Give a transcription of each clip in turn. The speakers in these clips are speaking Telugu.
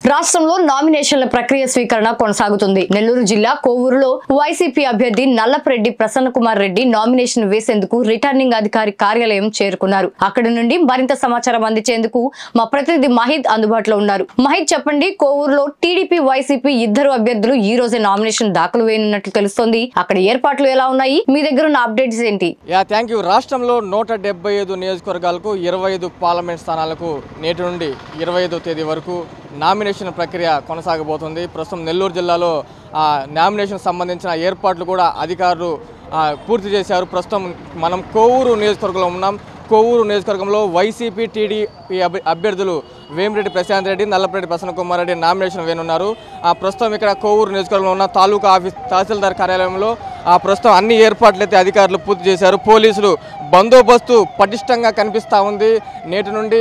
రాష్ట్రంలో నామినేషన్ల ప్రక్రియ స్వీకరణ కొనసాగుతుంది. నెల్లూరు జిల్లా కోవూరులో వైసీపీ అభ్యర్థి నల్లపరెడ్డి ప్రసన్న కుమార్ రెడ్డి నామినేషన్ వేసేందుకు రిటర్నింగ్ అధికారి కార్యాలయం చేరుకున్నారు. అక్కడి నుండి మరింత సమాచారం అందించేందుకు మా ప్రతినిధి మహిద్ అందుబాటులో ఉన్నారు. మహిద్, చెప్పండి, కోవూరులో టీడీపీ వైసీపీ ఇద్దరు అభ్యర్థులు ఈ రోజే నామినేషన్ దాఖలు వేయనున్నట్లు తెలుస్తోంంది. అక్కడ ఏర్పాట్లు ఎలా ఉన్నాయి? మీ దగ్గర ఉన్న అప్డేట్స్ ఏంటి? Thank you. రాష్ట్రంలో 175 నియోజకవర్గాలకు 25 పార్లమెంట్ స్థానాలకు నేటి నుండి 25వ తేదీ వరకు నామినేషన్ ప్రక్రియ కొనసాగబోతుంది. ప్రస్తుతం నెల్లూరు జిల్లాలో నామినేషన్ సంబంధించిన ఏర్పాట్లు కూడా అధికారులు పూర్తి చేశారు. ప్రస్తుతం మనం కోవూరు నియోజకవర్గంలో ఉన్నాం. కోవూరు నియోజకవర్గంలో వైసీపీ టీడీపీ అభ్యర్థులు వేమిరెడ్డి ప్రశాంత్ రెడ్డి, నల్లపరెడ్డి ప్రసన్న కుమార్ రెడ్డి నామినేషన్ వేయనున్నారు. ప్రస్తుతం ఇక్కడ కోవూరు నియోజకవర్గంలో ఉన్న తాలూకా ఆఫీస్ తహసీల్దార్ కార్యాలయంలో ప్రస్తుతం అన్ని ఏర్పాట్లు అయితే అధికారులు పూర్తి చేశారు. పోలీసులు బందోబస్తు పటిష్టంగా కనిపిస్తూ ఉంది. నేటి నుండి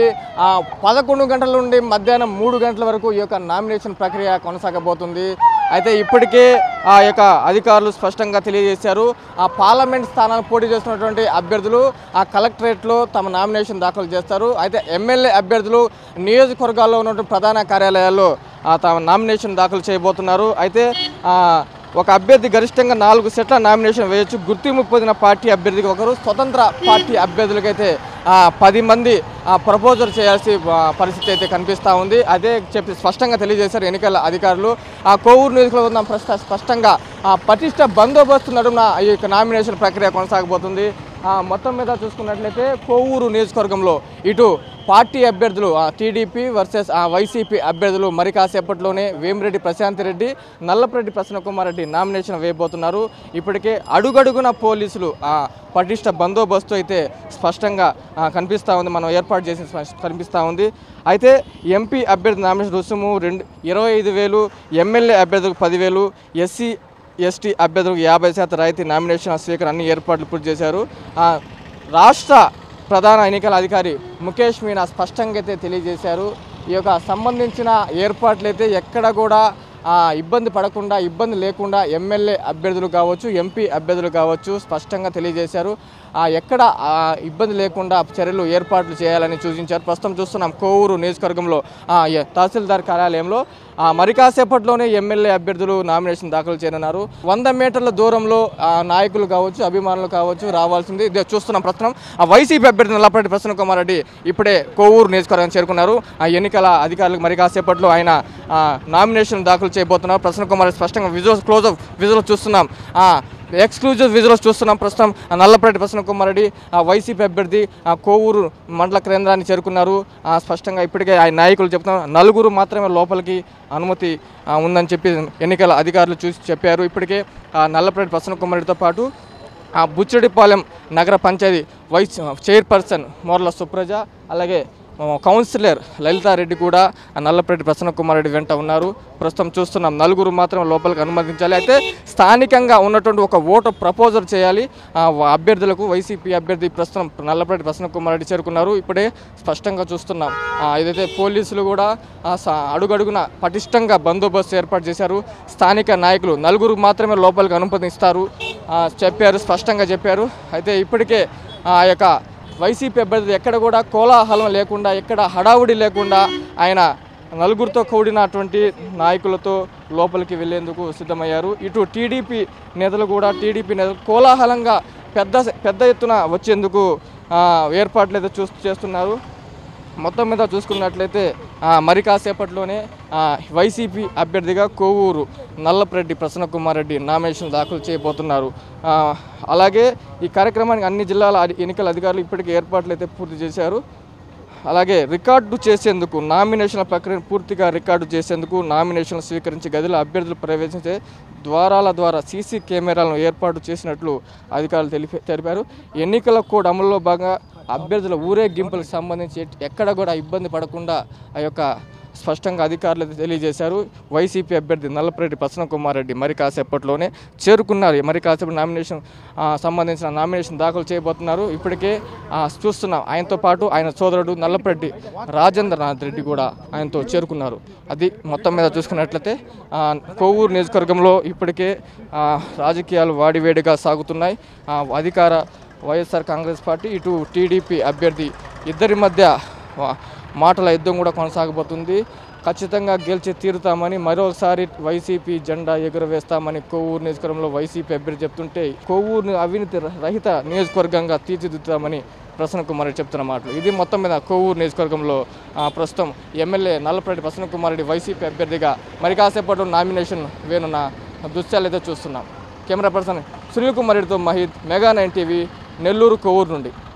11 గంటల నుండి మధ్యాహ్నం 3 గంటల వరకు ఈ యొక్క నామినేషన్ ప్రక్రియ కొనసాగబోతుంది. అయితే ఇప్పటికే ఆ యొక్క అధికారులు స్పష్టంగా తెలియజేశారు. ఆ పార్లమెంట్ స్థానాలు పోటీ చేస్తున్నటువంటి అభ్యర్థులు ఆ కలెక్టరేట్లో తమ నామినేషన్ దాఖలు చేస్తారు. అయితే ఎమ్మెల్యే అభ్యర్థులు నియోజకవర్గాల్లో ఉన్నటువంటి ప్రధాన కార్యాలయాల్లో తమ నామినేషన్ దాఖలు చేయబోతున్నారు. అయితే ఒక అభ్యర్థి గరిష్టంగా 4 సెట్ల నామినేషన్ వేయొచ్చు. గుర్తింపు పొందిన పార్టీ అభ్యర్థికి ఒకరు, స్వతంత్ర పార్టీ అభ్యర్థులకైతే 10 మంది ప్రపోజల్ చేయాల్సిన పరిస్థితి అయితే కనిపిస్తూ ఉంది. అదే చెప్పి స్పష్టంగా తెలియజేశారు ఎన్నికల అధికారులు. కోవూరు నియోజకవర్గం స్పష్టంగా పటిష్ట బందోబస్తు నడుమ ఈ యొక్క నామినేషన్ ప్రక్రియ కొనసాగబోతుంది. మొత్తం మీద చూసుకున్నట్లయితే కోవూరు నియోజకవర్గంలో ఇటు పార్టీ అభ్యర్థులు టీడీపీ వర్సెస్ వైసీపీ అభ్యర్థులు మరి కాసేపట్లోనే వేమిరెడ్డి ప్రశాంత్ రెడ్డి, నల్లపరెడ్డి ప్రసన్న కుమార్ రెడ్డి నామినేషన్ వేయబోతున్నారు. ఇప్పటికే అడుగడుగున పోలీసులు పటిష్ట బందోబస్తు అయితే స్పష్టంగా కనిపిస్తూ ఉంది. మనం ఏర్పాటు చేసి కనిపిస్తూ ఉంది. అయితే ఎంపీ అభ్యర్థి నామినేషన్ రుసుము 25,000, ఎమ్మెల్యే అభ్యర్థులకు 10,000, ఎస్సీ ఎస్టీ అభ్యర్థులకు 50% రాయితీ నామినేషన్ స్వీకరణ అన్ని ఏర్పాట్లు పూర్తి చేశారు. రాష్ట్ర ప్రధాన ఎన్నికల అధికారి ముఖేష్ మీనా స్పష్టంగా అయితే తెలియజేశారు. ఈ యొక్క సంబంధించిన ఏర్పాట్లు అయితే ఎక్కడ కూడా ఇబ్బంది పడకుండా, ఇబ్బంది లేకుండా ఎమ్మెల్యే అభ్యర్థులు కావచ్చు, ఎంపీ అభ్యర్థులు కావచ్చు స్పష్టంగా తెలియజేశారు. ఎక్కడ ఇబ్బంది లేకుండా చర్యలు ఏర్పాట్లు చేయాలని సూచించారు. ప్రస్తుతం చూస్తున్నాం కోవూరు నియోజకవర్గంలో తహసీల్దార్ కార్యాలయంలో మరి కాసేపట్లోనే ఎమ్మెల్యే అభ్యర్థులు నామినేషన్ దాఖలు చేయనున్నారు. 100 మీటర్ల దూరంలో నాయకులు కావచ్చు, అభిమానులు కావచ్చు రావాల్సింది. చూస్తున్నాం ప్రస్తుతం వైసీపీ అభ్యర్థి నల్లపరెడ్డి ప్రసన్న కుమార్ రెడ్డి ఇప్పుడే కోవూరు నియోజకవర్గం చేరుకున్నారు. ఎన్నికల అధికారులకు మరి కాసేపట్లో ఆయన నామినేషన్ దాఖలు చేయబోతున్నారు. ప్రసన్న కుమార్ రెడ్డి స్పష్టంగా క్లోజ్అప్ విజువల్స్ చూస్తున్నాం, ఎక్స్క్లూజివ్ విజువల్స్ చూస్తున్నాం. ప్రస్తుతం నల్లపరెడ్డి ప్రసన్న కుమార్ రెడ్డి వైసీపీ అభ్యర్థి కోవూరు మండల కేంద్రాన్ని చేరుకున్నారు. స్పష్టంగా ఇప్పటికే ఆయన నాయకులు చెప్తున్నారు 4 మాత్రమే లోపలికి అనుమతి ఉందని చెప్పి ఎన్నికల అధికారులు చూసి చెప్పారు. ఇప్పటికే నల్లపరెడ్డి ప్రసన్న కుమార్ రెడ్డితో పాటు బుచ్చిరెడ్డిపాలెం నగర పంచాయతీ వైస్ చైర్పర్సన్ మోర్ల సుప్రజ, అలాగే కౌన్సిలర్ లలితారెడ్డి కూడా నల్లపరెడ్డి ప్రసన్న కుమార్ రెడ్డి వెంట ఉన్నారు. ప్రస్తుతం చూస్తున్నాం 4 మాత్రం లోపలికి అనుమతించాలి. అయితే స్థానికంగా ఉన్నటువంటి ఒక ఓటు ప్రపోజల్ చేయాలి అభ్యర్థులకు. వైసీపీ అభ్యర్థి ప్రస్తుతం నల్లపరెడ్డి ప్రసన్న కుమార్ రెడ్డి చేరుకున్నారు. ఇప్పుడే స్పష్టంగా చూస్తున్నాం ఏదైతే పోలీసులు కూడా అడుగడుగున పటిష్టంగా బందోబస్తు ఏర్పాటు చేశారు. స్థానిక నాయకులు 4 మాత్రమే లోపలికి అనుమతిస్తారు చెప్పారు, స్పష్టంగా చెప్పారు. అయితే ఇప్పటికే ఆ యొక్క వైసీపీ అభ్యర్థి ఎక్కడ కూడా కోలాహలం లేకుండా, ఎక్కడ హడావుడి లేకుండా ఆయన 4 కూడినటువంటి నాయకులతో లోపలికి వెళ్లేందుకు సిద్ధమయ్యారు. ఇటు టీడీపీ నేతలు కోలాహలంగా పెద్ద ఎత్తున వచ్చేందుకు ఏర్పాట్లు అయితే చేస్తున్నారు. మొత్తం మీద చూసుకున్నట్లయితే మరి కాసేపట్లోనే వైసీపీ అభ్యర్థిగా కోవూరు నల్లపరెడ్డి ప్రసన్న కుమార్ రెడ్డి నామినేషన్ దాఖలు చేయబోతున్నారు. అలాగే ఈ కార్యక్రమానికి అన్ని జిల్లాల ఎన్నికల అధికారులు ఇప్పటికే ఏర్పాట్లు అయితే పూర్తి చేశారు. అలాగే రికార్డు చేసేందుకు నామినేషన్ల ప్రక్రియను పూర్తిగా రికార్డు చేసేందుకు నామినేషన్లు స్వీకరించి గదిలో అభ్యర్థులు ప్రవేశించే ద్వారాల ద్వారా సీసీ కెమెరాలను ఏర్పాటు చేసినట్లు అధికారులు తెలిపారు. ఎన్నికల కోడ్ అమలులో భాగంగా అభ్యర్థుల ఊరేగింపులకు సంబంధించి ఎక్కడ కూడా ఇబ్బంది పడకుండా ఆ యొక్క స్పష్టంగా అధికారులు తెలియజేశారు. వైసీపీ అభ్యర్థి నల్లపరెడ్డి ప్రసన్న కుమార్ రెడ్డి మరి కాసేపట్లోనే చేరుకున్నారు. మరి కాసేపు నామినేషన్ సంబంధించిన నామినేషన్ దాఖలు చేయబోతున్నారు. ఇప్పటికే చూస్తున్నాం ఆయనతో పాటు ఆయన సోదరుడు నల్లపరెడ్డి రాజేంద్రనాథ్ రెడ్డి కూడా ఆయనతో చేరుకున్నారు. అది మొత్తం మీద చూసుకున్నట్లయితే కోవూరు నియోజకవర్గంలో ఇప్పటికే రాజకీయాలు వాడివేడిగా సాగుతున్నాయి. అధికార వైఎస్ఆర్ కాంగ్రెస్ పార్టీ, ఇటు టీడీపీ అభ్యర్థి ఇద్దరి మధ్య మాటల యుద్ధం కూడా కొనసాగబోతుంది. ఖచ్చితంగా గెలిచి తీరుతామని, మరోసారి వైసీపీ జెండా ఎగురవేస్తామని కొవ్వూరు నియోజకవర్గంలో వైసీపీ అభ్యర్థి చెప్తుంటే, కొవ్వూరుని అవినీతి రహిత నియోజకవర్గంగా తీర్చిదిద్దుతామని ప్రసన్న కుమార్ రెడ్డి చెప్తున్న మాటలు. ఇది మొత్తం మీద కొవ్వూరు నియోజకవర్గంలో ప్రస్తుతం ఎమ్మెల్యే నల్లపరెడ్డి ప్రసన్న కుమార్ రెడ్డి వైసీపీ అభ్యర్థిగా మరి కాసేపట్లో నామినేషన్ వేనున్న దృశ్యాలు అయితే చూస్తున్నాం. కెమెరా పర్సన్ సునీల్ కుమార్ రెడ్డితో మహిద్, మెగా 9 టీవీ, నెల్లూరు, కొవ్వూరు నుండి.